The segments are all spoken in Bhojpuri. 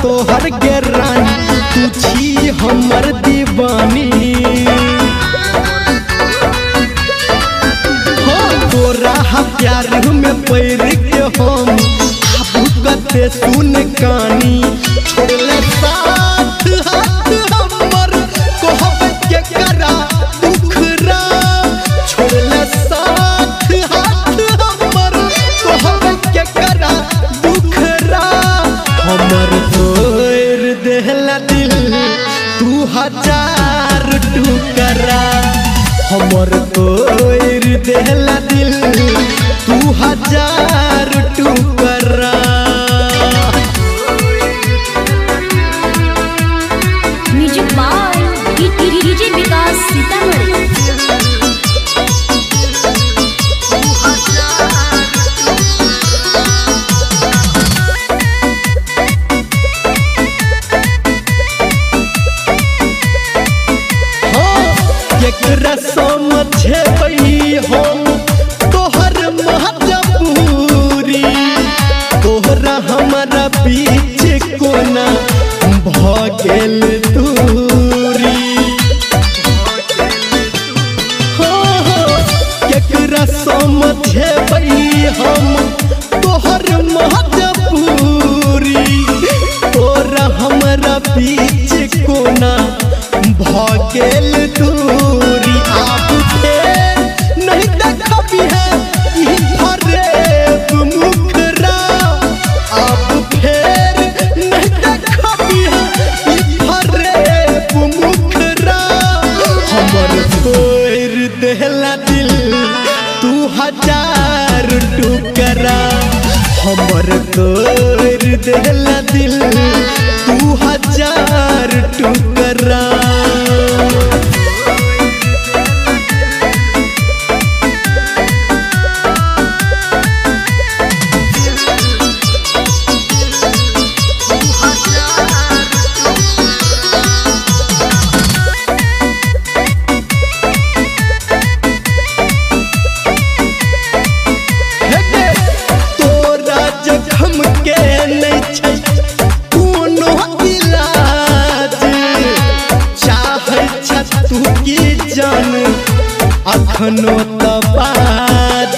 तोहर के रानी तू छी हमर दीवानी हो तोरा प्यार में पैर के हम आबू कते सुन कानी छोड़ले साथ हाथ हमर कहब के करा दुखरा छोड़ले साथ हाथ हमर कहब के करा दुखरा हमर तोर देहला दिल तू हजार टुकड़ा हमर तोर देहला दिल तू हजार टुकड़ा। Music by DJ Vikas Sitamarhi. केकरा समझे हम तोहर महजबूरी तोहरा हमारा बीच कोना भ गेल दूरी केकरा समझे हम तोहर महजबूरी तोरा हमारा बीच कोना भ गेल दूरी आप नहीं देखबी है ई फरेब मुखरा आप फेर नहीं देखबी है ई फरेब मुखरा हमर तोर देहला दिल तू हजार टुकड़ा हमर तोर देहला दिल तू हजार टुकड़ा। अखनो तबाज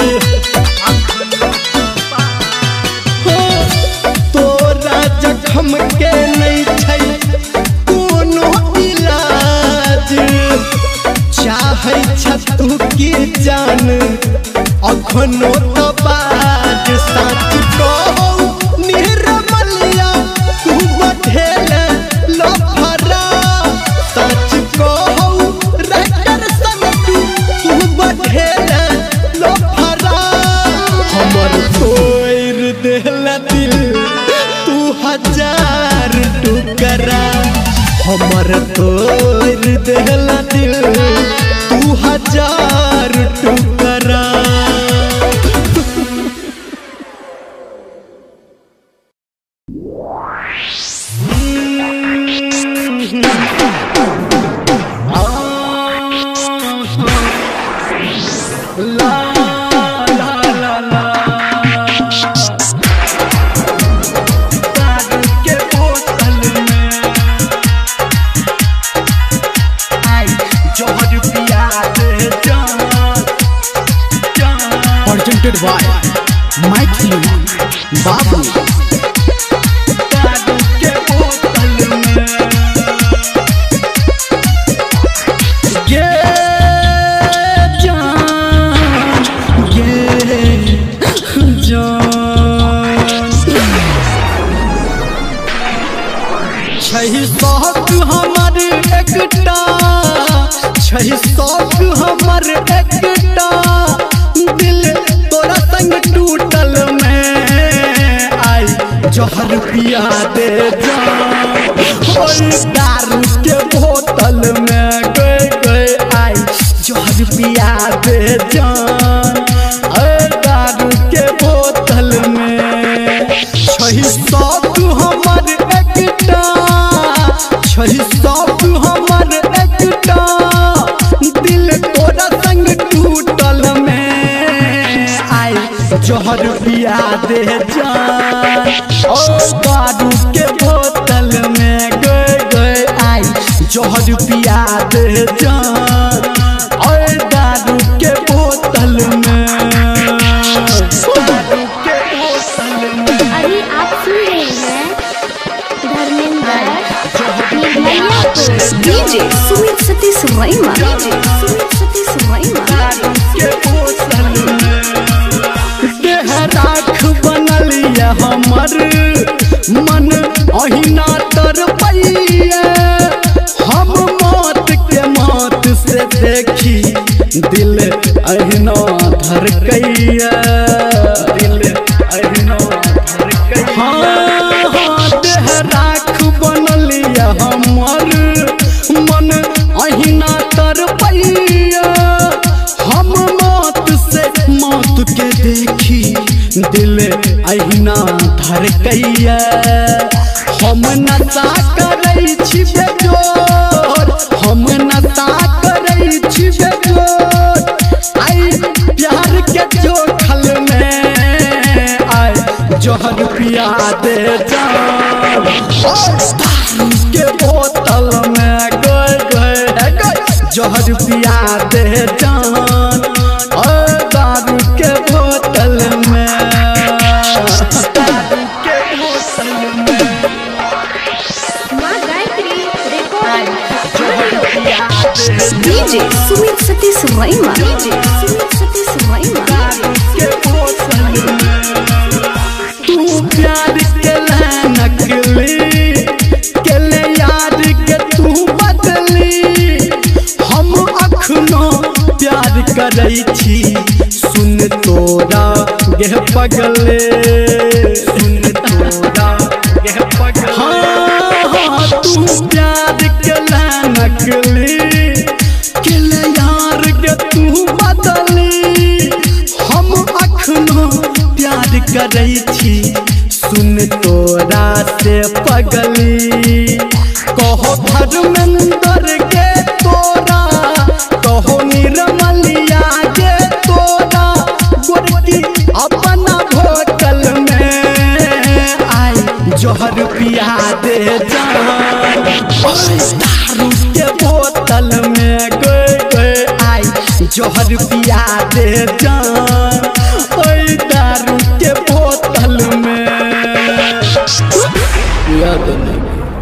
हो तोरा जखम के नहीं छै कोनो इलाज चाहे तू की जान अखनो तबाज सच कहो निर्मलिया तू बढ़ेल लफरा सच कहो हमर तोर देहला दिल तू हजार टुकड़ा हमर तोर देहला दिल तू हजार टुकड़ा। Presented by Mikey Babu। छही शौक हमर एकटा छही शौक हमर एकटा दिल तोरा संग टूटल में आई जहर पिया दे जान दारू के बोतल में गए गए आई जहर पिया दे जान दारू के बोतल में छही शौक हमर एकटा छही शौक हमर एकटा दिल तोरा संग टूटल में आई जहर पिया दे जान दारू के बोतल जोहर पिया दे जान ओए दारू के बोतल में, दारू के बोतल में। अभी आप सुन रहे हैं धर्मेंद्र डीजे सुमित सतीश वर्मा, सुमित सतीश वर्मा। दारू के बोतल में देह राख बनलिया हमर मन अहिना तर पैया, हम मौत के मौत से देखी दिल अहिना धड़कैया, दिल अहिना धड़कैया। हाँ देह राख बनलिया हमर मन अहिना तर पैया, हम मौत से मौत के देखी दिल अहिना धड़कैया। हम नशा करै छी बेजोर, हम नशा करै छी बेजोर, आई प्यार के जोखल में आई जोहर पिया दे जान दारू के बोतल में गए गए जोहर पिया दे जान दारू के बोतल में, दारू के बोतल में। डीजे सुमित सतीश वर्मा, सुमित सतीश वर्मा। तू प्यार के नकली के ले यार के तू बदली, हम अखनो प्यार करै छी सुन तोरा गे पगले, सुन तोरा गे पगले। हाँ तू प्यार के नकली के ले यार के तू बदली, हम अखनो प्यार करै छी सुन तोरा से पगली। कहो धर्मेंद्र के तोरा, कहो निर्मलिया के तोरा, गोरकी अपना भोकल में आई जोहर पिया दे जान दारू के बोतल में गए गए आई जोहर पिया दे जान ओए दारू के बोतल में याद नहीं।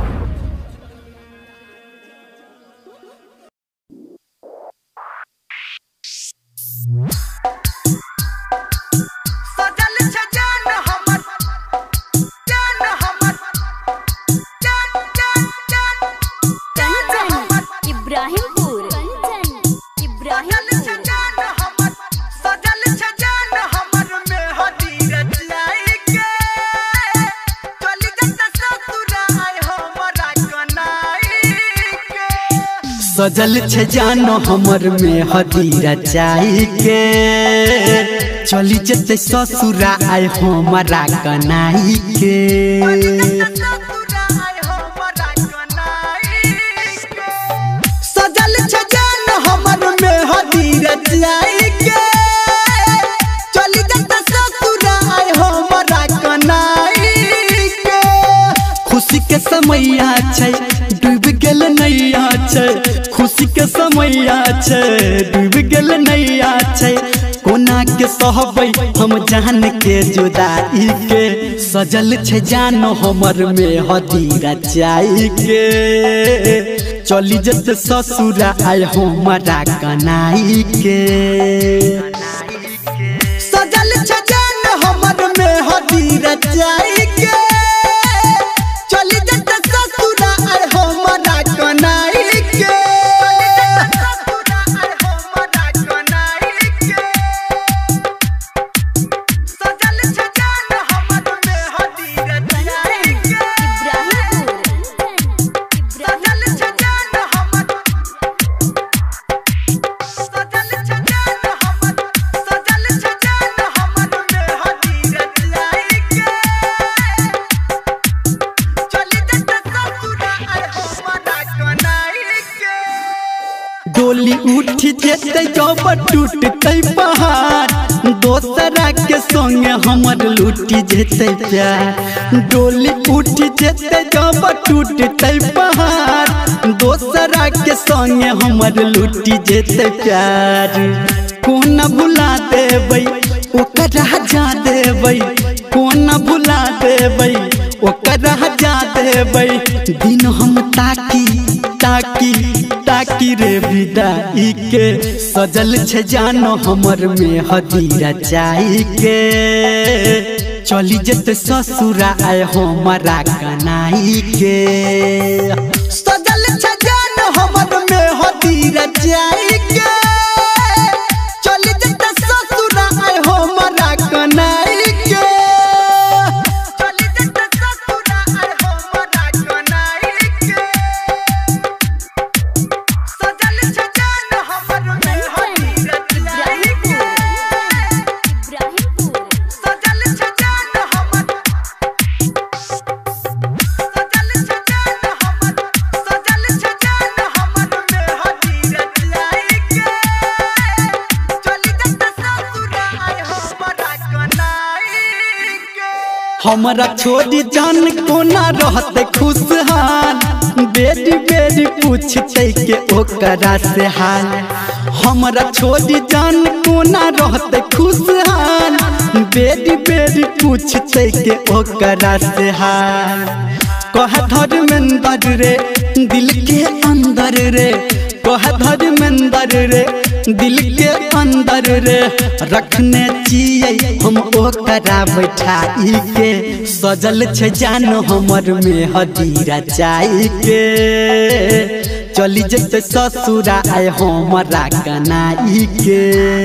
इब्राहिमपुर, इब्राहिमपुर। सजल छे जानो हमर में हदीरा चाई के, चली जते ससुरा आय हमारा कनाई के। सजल छे जानो हमर में हदीरा चाई के, चली जते ससुरा आय हमारा कनाई के। खुशी के समैया छै डूब गेल नैया छै, खुशी के समैया छै डूब गेल नैया छै, कोना के सहबै हम जान के जुदाई के। सजल छै जानो हमर में हदीरा चाई के, चली जते ससुरा आय हमारा कनाई के। सजल छै जानो हमर में हदीरा चाई के, चली जते ससुरा आय हमारा कनाई के। डोली उठ जेते जब टूटते पहाड़, दोसरा के संगे हमर लूटी जेते प्यार। डोली उठ जेते जब टूटते पहाड़, दोसरा के संगे हमर लुटी जेते प्यार कोन भुला देबै ओकरा जा देबै कोन भुला देबै ओकरा जा देबै दिन हम ताकी ताकी ताकी रे विदाई के सजल छे जानो हमर में हदीरा चाही के चली जते ससुरा आए हमारा कनाई के सजल छे जानो हमर में हदीरा चाही के चली जते ससुरा आए हमारा कनाई के चली जते ससुरा आए हमारा कनाई के सजल छे जानो हमर में हदीरा चाही के सजल छे जानो हमर सजल छे जानो हमर सजल छे जानो हमर में हदीरा चाही के चली जते ससुरा आए हमारा कनाई के हमरा छोड़ी जान कोना रहते खुशहाल बेटी बेटी पूछते के ओकरा से हाल हमरा छोड़ी जान कोना रहते खुशहाल बेटी बेटी पूछते के ओकरा से हाल कह धर्मेंद्र रे दिल के अंदर रे कह धर्मेंद्र रे दिल के अंदर रे रखने चाहिए हम ओकरा बैठाई के सजल छे जानो हमर में हदीरा चाही के चली जते ससुरा आए हमारा कनाई के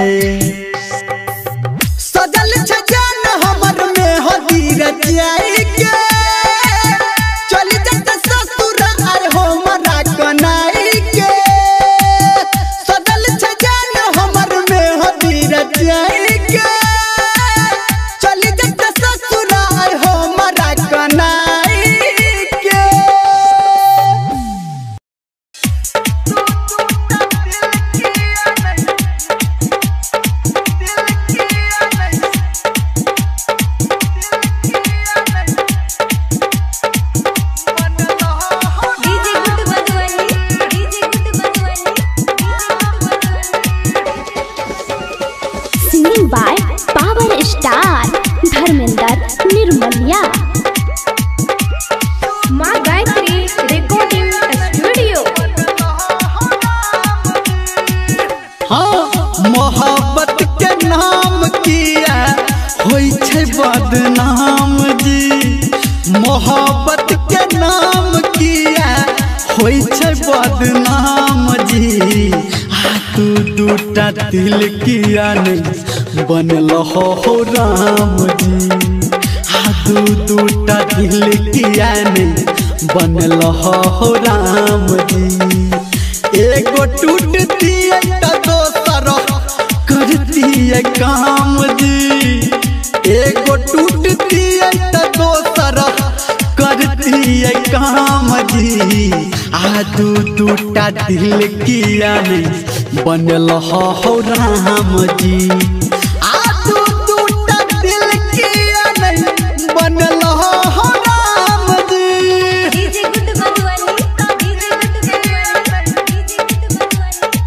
सजल छे जानो हमर में हदीरा चाही के चली जते ससुरा आए हमारा कनाई के सजल छे जानो हमर में हदीरा चाही के चली जते ससुरा आए हमारा कनाई के Singing by Power Star Dharmendra Nirmaliya माँ गायत्री रिकॉर्डिंग स्टूडियो। हाँ मोहब्बत के नाम किया होई छे बदनाम जी मोहब्बत के नाम किया होई छे बदनाम जी तू दूटा दिल किया नहीं बनल हो राम जी तू दूटा दिल किया नहीं बनल हो राम जी एगो टूटती है तो दोसर करती है काम जी एगो टूटती है तो दोसर करती है काम जी दू दूटा दिल किया नहीं बनल हो राम जी तू टूटा दिल किया नहीं बनल हो Ram ji DJ good Madhubani DJ good Madhubani DJ good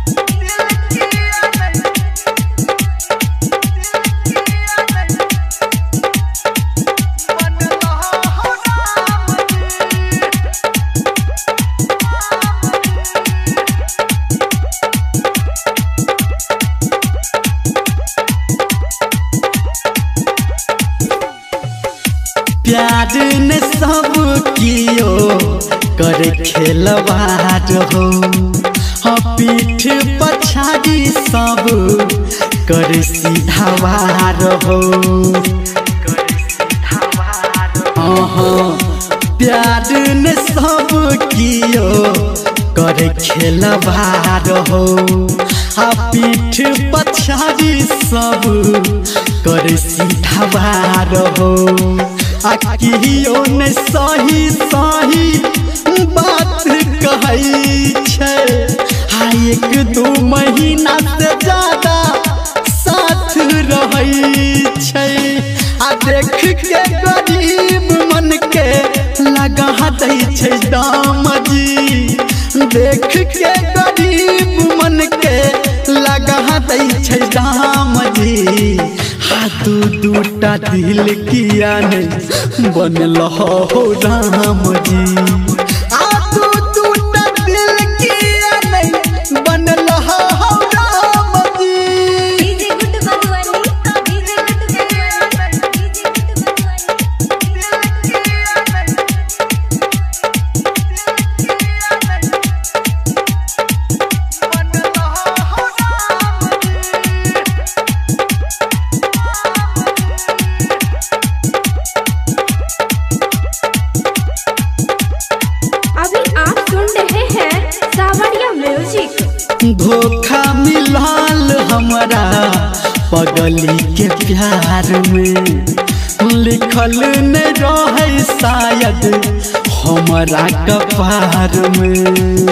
प्यार ने सब कियो करे खेलवार हो पीठ पछाड़ी सब करे सीधावार हो प्यार ने सब कियो करे खेलवार हो पीठ पछाड़ी सब करे सीधावार हो अकियो ने सही सही बात कहई छे एक दू महीना से ज्यादा साथ रही छे देख के गरीब मन के लगा दै छे दाम जी देख के गरीब मन के लगा दै छै दाम जी। हाथ दूटा दिल किया नहीं बनल हो राम जी। हाथ दूटा दिल किया नहीं बनल हो Ram ji. DJ good Madhubani, DJ good Madhubani, DJ good अभी आप सुन रहे हैं सावरिया म्यूजिक। धोखा मिलाल हमारा पगली के प्यार में, लिखल न रहे शायद हमारा कपार में।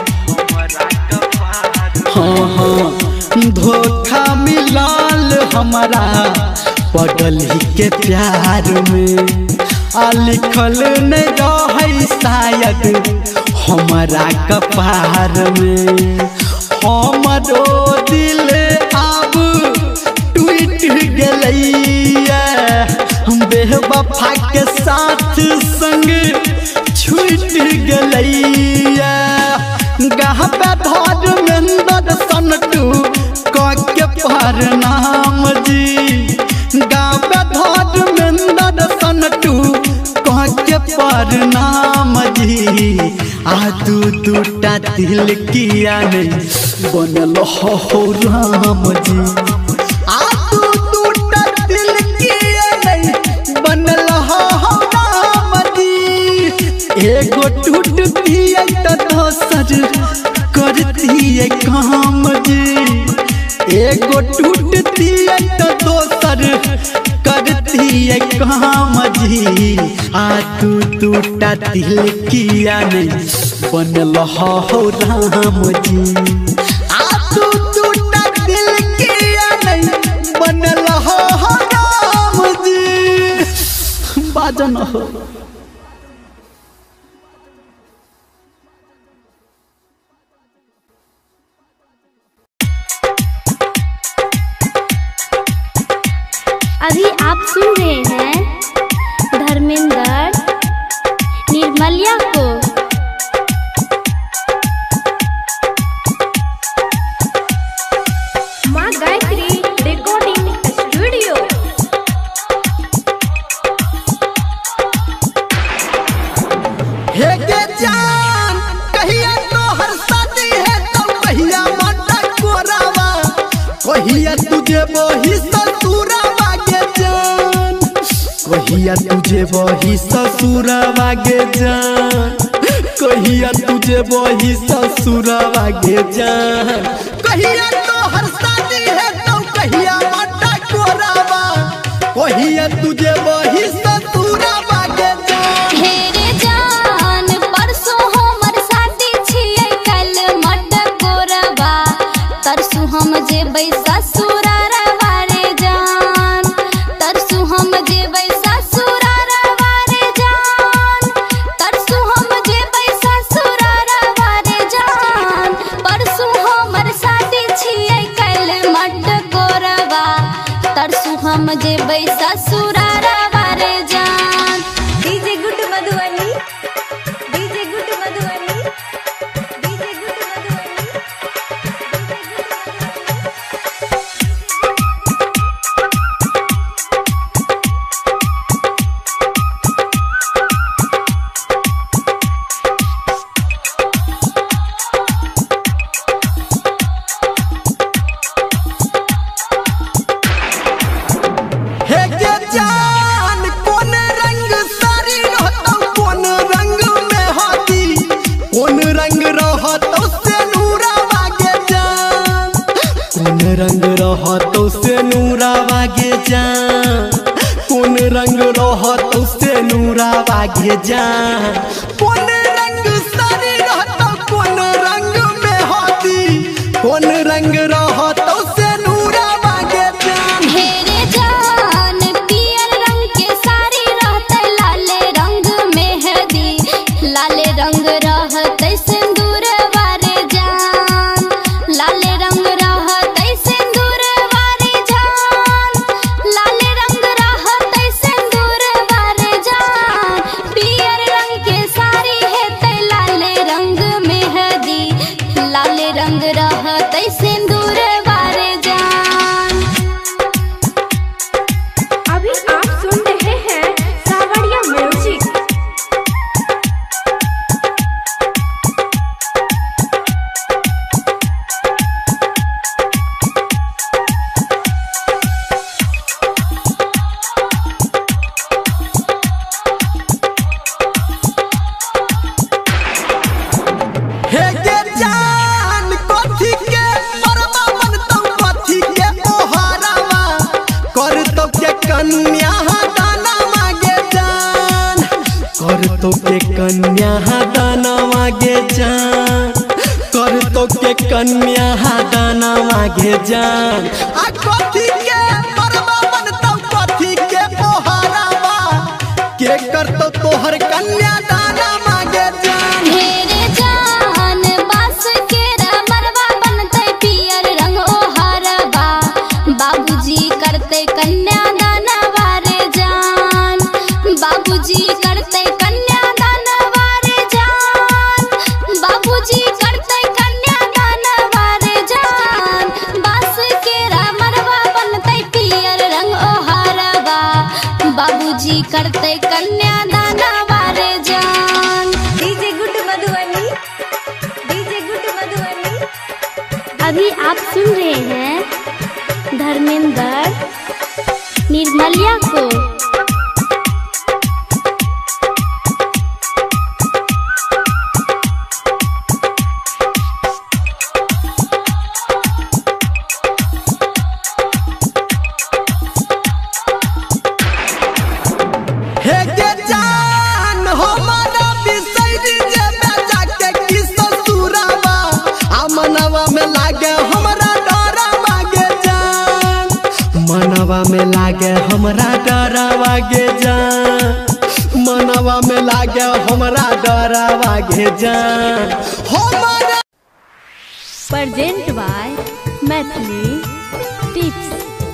हाँ हाँ धोखा मिलाल हमारा पगली के प्यार में, लिखल न रहे शायद हमारा कपार में। हमरो दिल अब टूट गलैया, बेवफा के साथ संग छूट गलैया। गहबे धर्मेंद्र सनटू के प्रणाम जी। गावे धर्मेंद्र सनटू के प्रणाम जी। आदू दूटा दिल किया नहीं बनल हो राम जी। आदू दूटा दिल किया नहीं बनल हो राम जी। एगो टूटती तो दोसर करती काम जी। एगो टूटती तो दोसर करती काम जी। आदू दूटा दिल किया नहीं बनल हो राम जी। आदू दूटा दिल किया नहीं बनल हो राम जी। बाजन हो अभी आप सुन रहे हैं धर्मेंद्र निर्मलिया को। माँ गायत्री रिकॉर्डिंग स्टूडियो। हे के जान कहिया तोहर शादी है तो कहिया माता कोरावा। कहिया तुझे वही ससुरावा के जान। कहिया तुझे वही ससुरवा गे जान। कहिया तुझे वही ससुरवा गे जान। कहिया तोहर शादी है तो कहिया माता कोरावा। कहिया तुझे वही ससुरावा के जान। हेरे जान परसों हमर शादी छियै कल मट कोरबा। तरसू हम जेबै ससुरारवा रे जान। तरसू हम जेबै ससुरारवा रे जान। तरसू हम जेबै ससुरारवा रे जान। परसू हमर शादी छियै कल मट कोरबा। तरसू हम जेबै ससुरारवा रे जान। DJ good Madhubani, DJ good Madhubani, DJ good Madhubani, हे के जान कौन रंग सारी रहतौ कौन रंग में हाथी। कौन रंग रहतौ से नूरावा के जान। कौन रंग रहतौ से नूरावा गे जान। कौन रंग रहतौ से नूरावा गे जान। कौन रंग सारी रहतौ कौन रंग में हाथी। कौन रंग रहतौ से नूरावा के जान। हेरे जान पियर रंग के साड़ी रहते लाले रंग मेहंदी। लाले रंग रहते सिंदूर तो के कन्या दाना मागे जान, कर तो के कन्या दाना मागे जान। आ कथी के परवा बनतौ कथी के पोहरावा, के करतौ तोहर कन्या दाना मागे जान। ढेरे जान बास के मरवा बनते पियर रंग ओहरबा, बाबूजी करते कन्या दाना वारे जान, बाबूजी करते कन्या दाना वारे जान, बाबूजी करते कन्या दाना वारे जान। बास के मरवा बनते पियर रंग ओहरबा, बाबूजी करते कन्या दाना वारे जान। DJ good Madhubani, DJ good Madhubani. अभी आप सुन रहे हैं धर्मेंद्र निर्मलिया को। हे के जान हमारा बिसैरी जे बेचा के की ससुरावा, आ मनवा में लागे हमरा डरा मागे जान। मनवा में लागे हमरा डरा वागे जान, मनवा में लागे हमरा डरा वागे जान। हमारा प्रेजेंट बाय मैथिली टिप्स।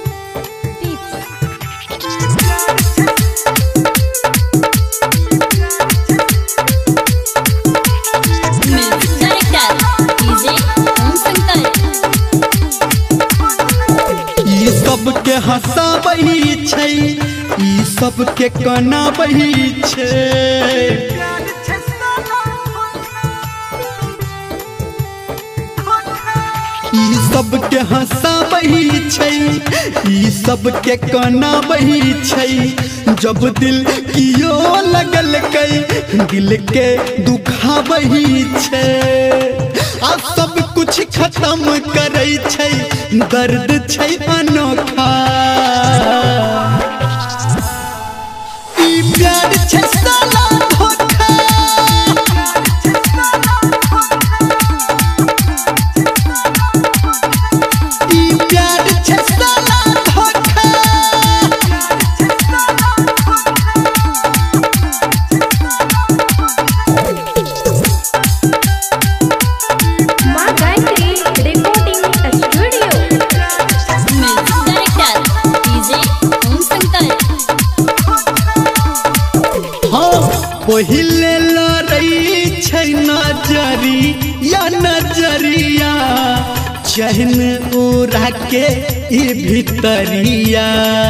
ई सबके हंसाबही छै, ई सबके कनाबही छै। ई सबके हंसाबही छै, ई सबके कनाबही छै। जब दिल कियो लगल कई दिल के दुखाबही छै। आ सब कुछ खत्म करे छै, दर्द छै अनोखा। ई प्यार छै साला धोखा, ई प्यार छै साला धोखा। माँ गायत्री रिकॉर्डिंग स्टूडियो। हाँ पहिले लड़ई छै नजरिया नजरिया, चहन उड़ा के ई भितरिया।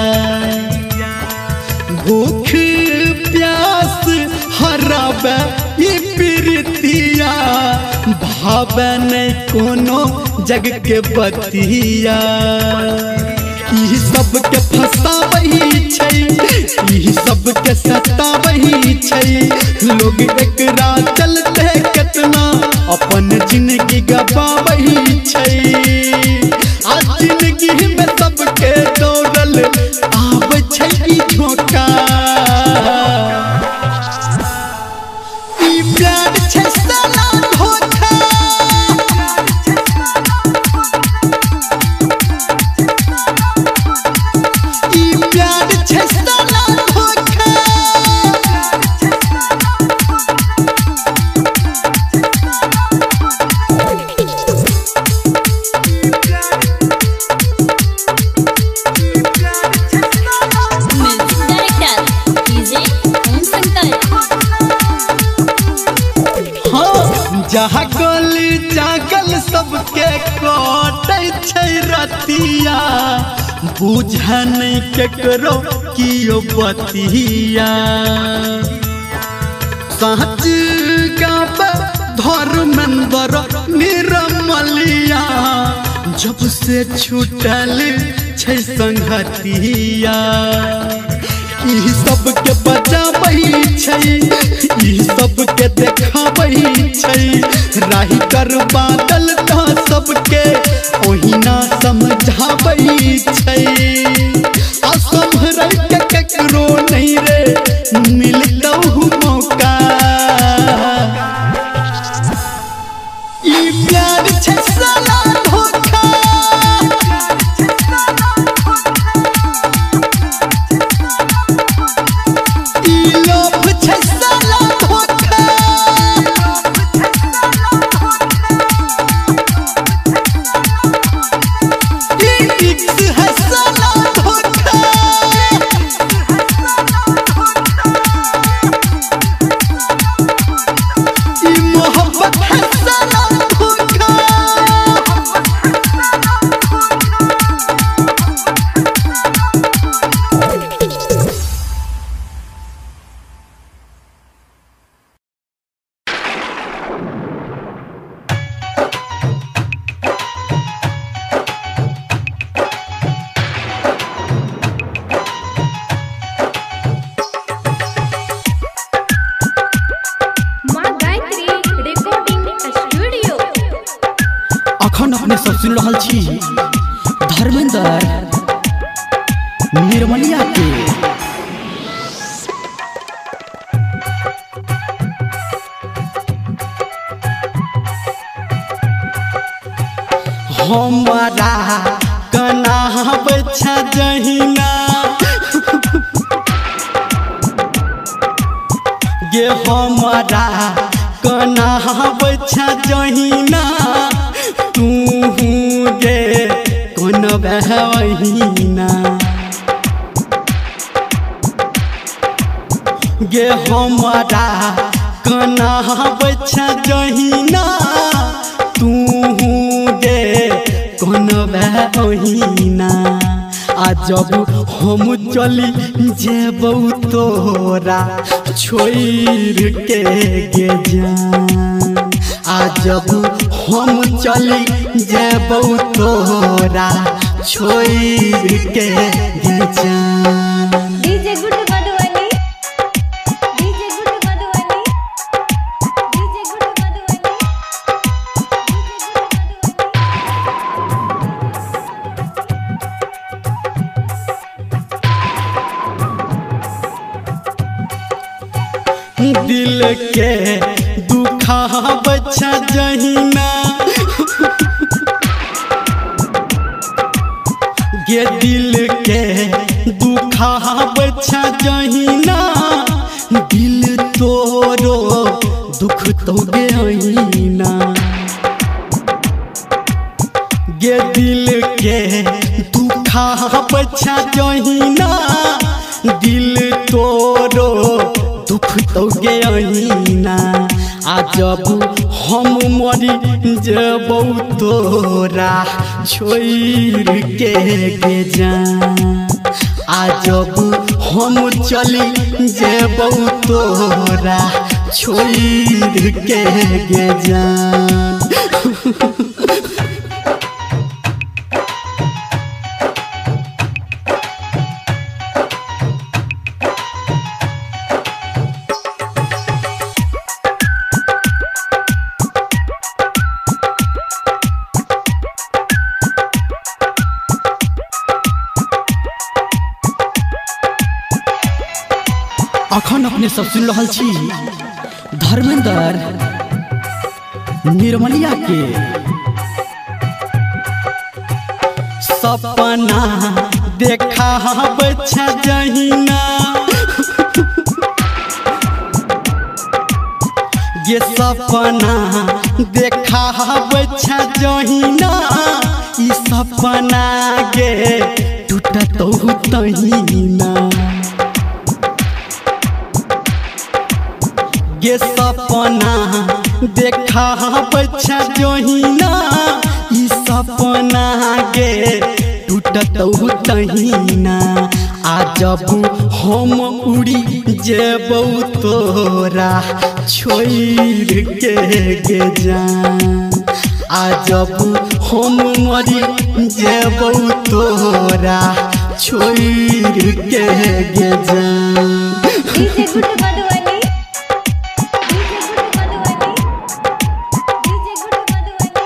भूख प्यास हराबे ई प्रीतिया, भावे नहीं कोनो जग के बतिया। ई सबके फंसाबही छै, ई सबके सताबही छै। लोग एकरा चलते केतना अपन जिंदगी गवाबही छै। आ जिंदगी में सबके दौड़ल आबै छै ई धोखा। ई प्यार छै साला धोखा, ई प्यार छै साला धोखा। हाँ जहाँ गल जागल सबके कटै छै रतिया, बुझ नहीं केकरो कियो बतिया। सच गाबे धर्मेंद्र निर्मलिया, जब से छूटल छै संगतिया। ई सबके बजाबही छै, ई सबके देखाबही छै। राही कर बादल तो सबके ओहिना समझाबही छै। असम्हरै के केकरो नहीं रे मिलतौ मौका। सुन रहल छी धर्मेंद्र निर्मलिया के। हमारा कना बच्चा जहिना गे हमारा कना बच्चा जहिना तू गे कौन बहना गे हमारा कना बच्चा जहिना तू गे कौन बहना आ जब हम चली जेबौ तोरा छोड़ के गे जान आ जब हम चली जेबौ तोरा छोड़ के गे जान। DJ good Madhubani, DJ good Madhubani, DJ good Madhubani, दिल के दुखा बच्चा जहिना गे दिल के दुखा बच्चा जहिना दिल तोरो दुख तो गेना गे दिल के दुखा बच्चा जहिना दिल तोरो दुख तो गेना आ जब हम मरी जेबौ तोरा छोड़ के गे जान आ जब हम चली जेबौ तोरा छोड़ के गे जान। अखन अपने सब सुन रहल छी धर्मेंद्र निर्मलिया के। सपना देखा बच्चा जहिना ये सपना देखा बच्चा जहिना ई सपना गे टूटत तहिना ये सपना देखा बच्चा जहिना ई सपना गे टूटत तहिना आ जब हम उड़ी जेबौ तोरा छोड़ के गे जान आ जब हम मरी जेबौ तोरा छोड़ के गे जान। DJ good Madhubani, DJ good Madhubani, DJ good Madhubani,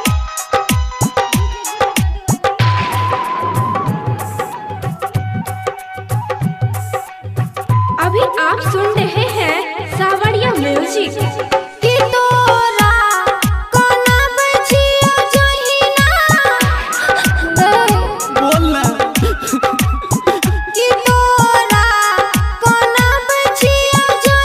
अभी आप सुन रहे हैं सावरिया म्यूजिक। कि तोरा कोना बचिया जहिना बोलना कि तोरा कोना बचिया जहिना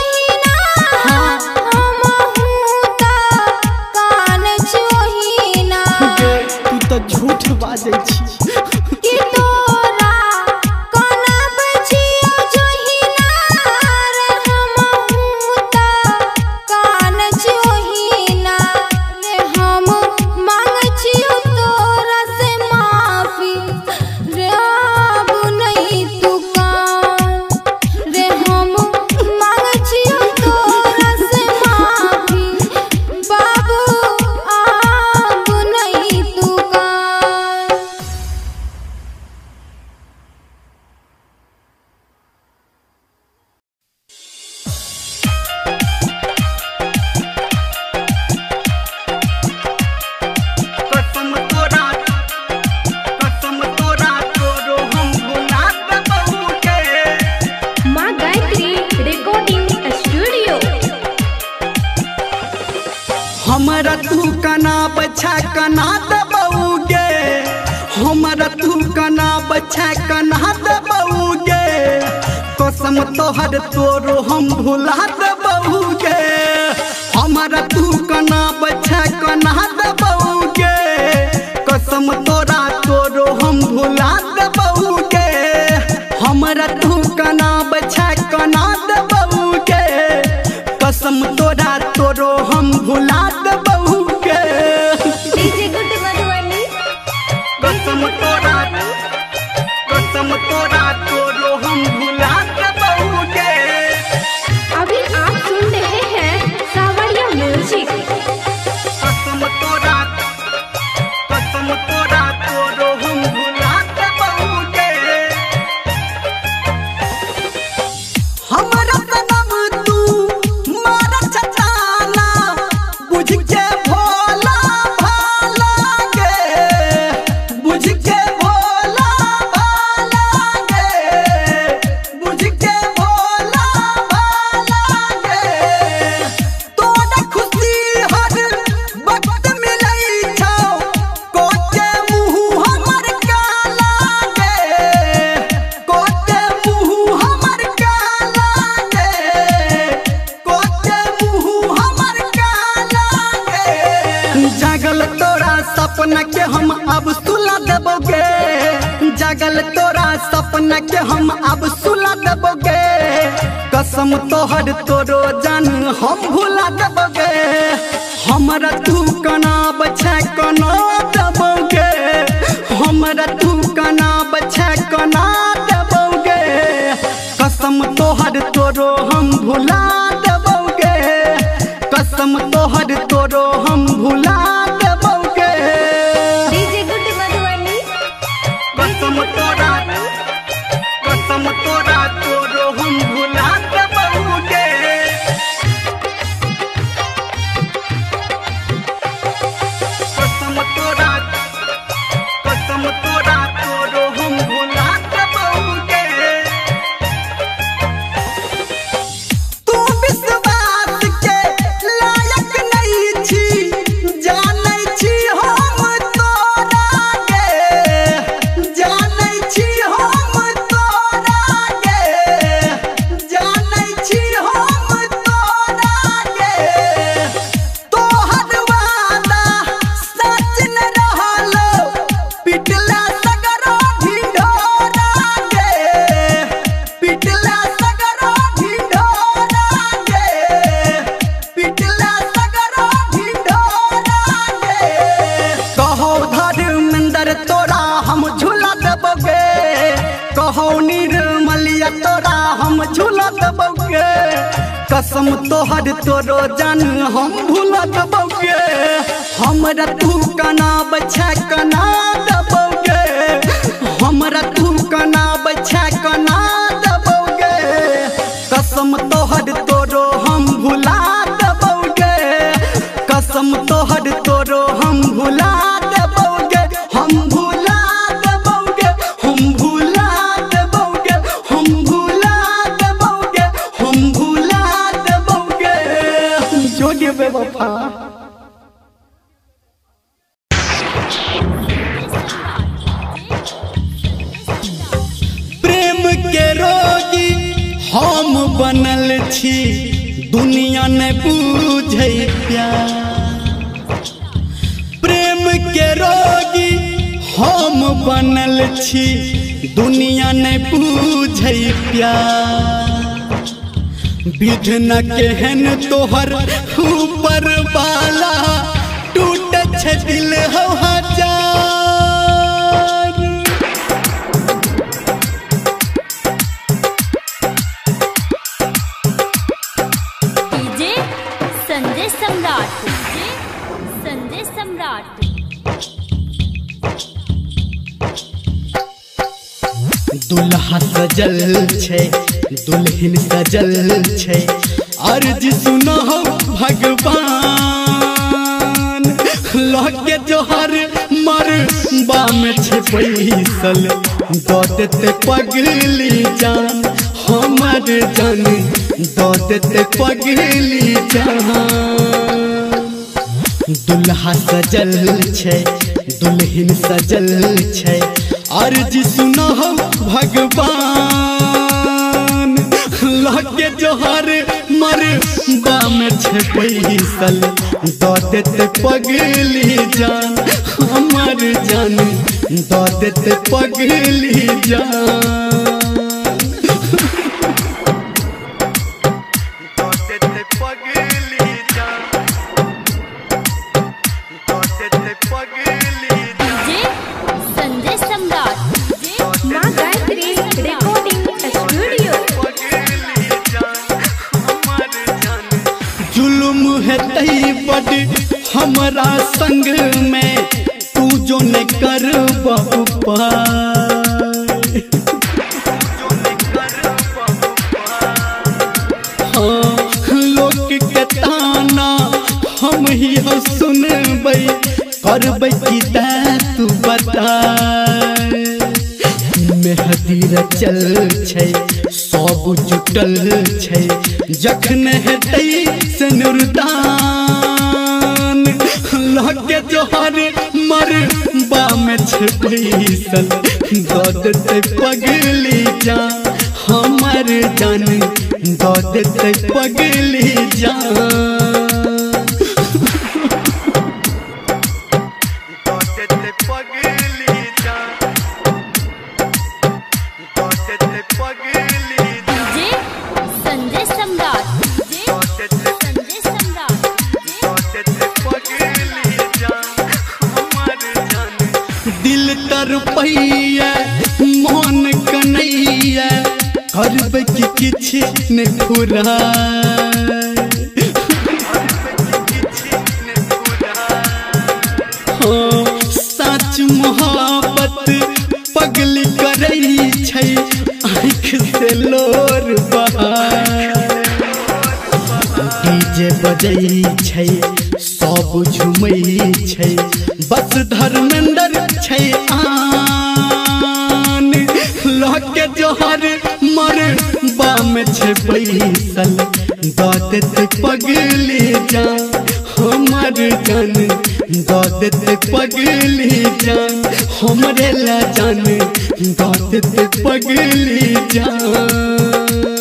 कसम तोहर तोरो हम भुला देबहुगे हमारा तू कना बछा कना देबहुगे कसम तोरा तोरो हम भुला देबहुगे हमारा तू कना बछा कना देबहुगे कसम तोरा तोरो हम भुला देबहुगे डीजे गुड मधुबनी कसम तोरा तोरो हम भुला देबहुगे अभी आप सुन रहे हैं सावरिया म्यूजिक। कसम तोरा तोरो हम भुला देबहुगे हमरा सनम तू मार छटाना बुझ के भोला भाला गे बुझ के भोला भाला गे बुझ के भोला भाला गे तोरा खुशी हर वक्त मिलै छौ कोके मुँह हमर काला गे कोके मुँह हमर काला गे कोके मुँह हमर काला गे जागल तोरा सपना के हम अब सुला देबोगे जागल तोरा सपना के हम अब सुला देबोगे कसम तोहर तोरो जान हम भुला देबोगे हमरा तू कना बछा कना देबोगे हमरा तू कना बछा कना देबोगे कसम तोहर तोरो हम भुला देबोगे कसम तोहर तोरो हम भुला देबोगे डीजे गुड मधुबनी कसम तोरा तोरो हम भुला देबोगे कसम तोरा तोरो हम भुला देबोगे तू विश्वास के लायक नहीं छी जानै छी हम तोरा गे जानै छी हम तोरा गे जानै छी हम तोरा गे तोहर वादा सच न रहलो पिटला सगरो ढिढोरा गे पिटला सगरो ढिढोरा गे पिटला सगरो ढिढोरा गे कहो धर्मेंद्र तोरा हम झूला देबोगे कहो निर्मलिया तोरा हम झूला देबोगे कसम तोहर तोरो जान हम भूला देबोगे हमरा तू कना बछा कना देबोगे हमरा तू कना बछा कना देबोगे कसम तोहर तोरो हम भुला देबोगे कसम तोहर तोरो हम भुला देबोगे हम भुला देबोगे हम भुला देबोगे हम भुला देबोगे हम भुला देबोगे जोड़िए बेवफा प्रेम के रोगी हम बनल छी दुनिया ने बूझे प्यार प्रेम के रोगी हम बनल छी दुनिया ने बूझे प्यार विधन केहन तोहर ऊपर वाला टूट छे दिल हो हजार डीजे संजय सम्राट दुल्हा सजल छे दुल्हन सजल छे अर्ज सुनो भगवान लगे जोहर मर बाम छे पैसल दौड़ते पगली जान हमर जान दौड़ते पगली जान दुल्हा सजल छे दुल्हन सजल छे अर्ज सुनो भगवान जोहर मर बाम पैसल दो देते पगली जान हमर जान दो देते पगली जान संजय सम्राट माँ गायत्री रिकॉर्डिंग स्टूडियो। जुल्म है तई बड़ हमारा संग में तू जो न कर हाँ लोग के ताना हम ही सुनबै करबै की तू बता मेहदी रचल छै सब जुटल छै जखन हेतै से नुरदान लगे जोहर मर बाम पैसल दो देते पगली जान हमर जान दो देते पगली जान संजय सम्राट दिल तरपैया मन कनैया करबै कि किछ ने पूरा सच मोहब्बत पगली करै छै आँख से लोर बहा डीजे बजै छै सब झुमै छै बस धर्मेंद्र छै आन लगे जोहर मर बाम पैसल दो देते पगली जान हमर जान दो देते पगली जान हमरे ला जान दो देते पगली जान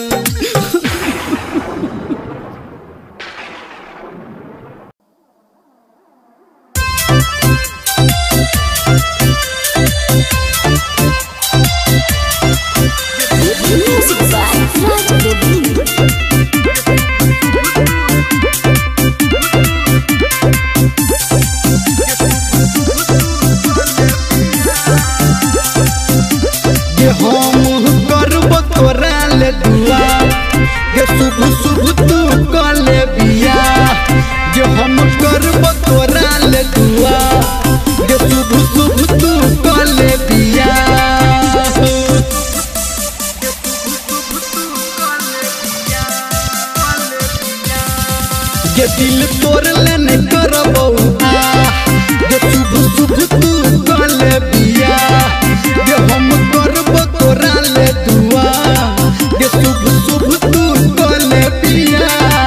ये दिल तोड़ लेने करबो ये शुभ शुभ तू कले बिया ये हम करबो तोरा ले दुआ ये शुभ शुभ तू कले बिया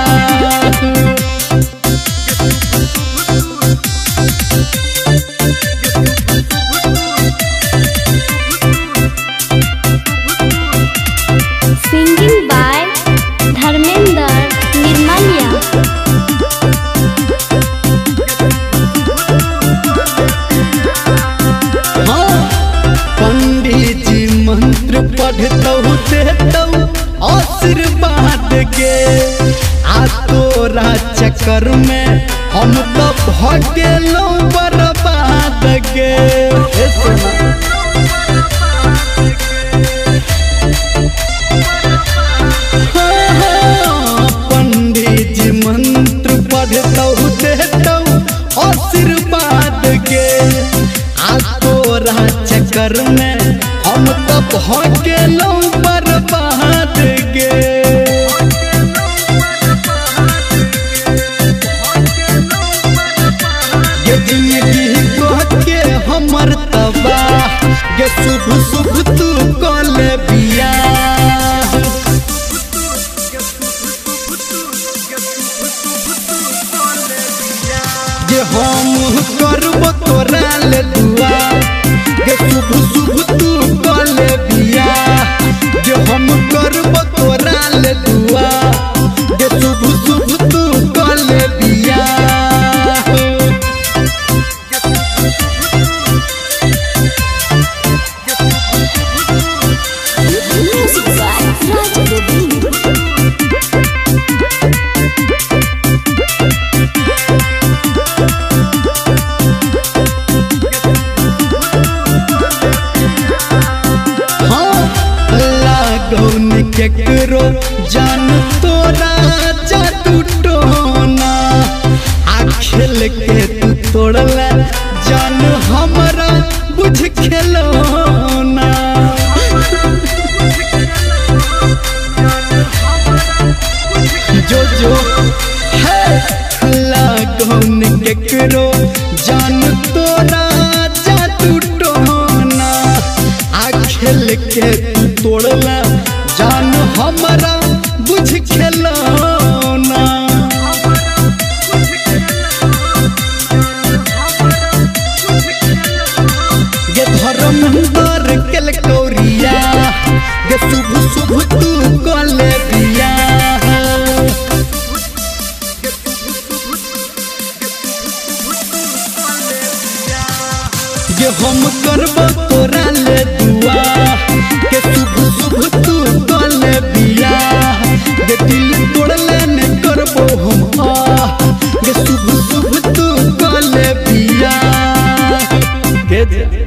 सिंगिंग बाय धर्मेंद्र निर्मलिया। पंडित जी मंत्र पढ़तौ देतौ आशीर्वाद के आ तोरा चक्कर में हम तो भगेलौ बर्बाद के पंडित जी मंत्र पढ़तौ देतौ आशीर्वाद के आ तोरा चक्कर में हम तो भगेलौ बर्बाद के ये जिंदगी के हमर तबाह ये शुभ शुभ तू कले बिया ये हम करबो तोरा ले दुआ ये शुभ शुभ तू कले बिया केकरो जान तोरा जादू टोना आ खेल के तू तोड़ला जान हमरा बुझ खेलौना जो जो है लागौन केकरो जान तोरा जादू टोना आ खेल के तू तोड़ला जान हमरा बुझ खेलौना गे धर्मेंद्र केल कौरिया गे शुभ शुभ तू कले बिया गे हम करब तोरा ले दुआ के शुभ शुभ तू कले बिया गे दिल तोड़ले ने करबो हम गे शुभ शुभ तू कले बिया के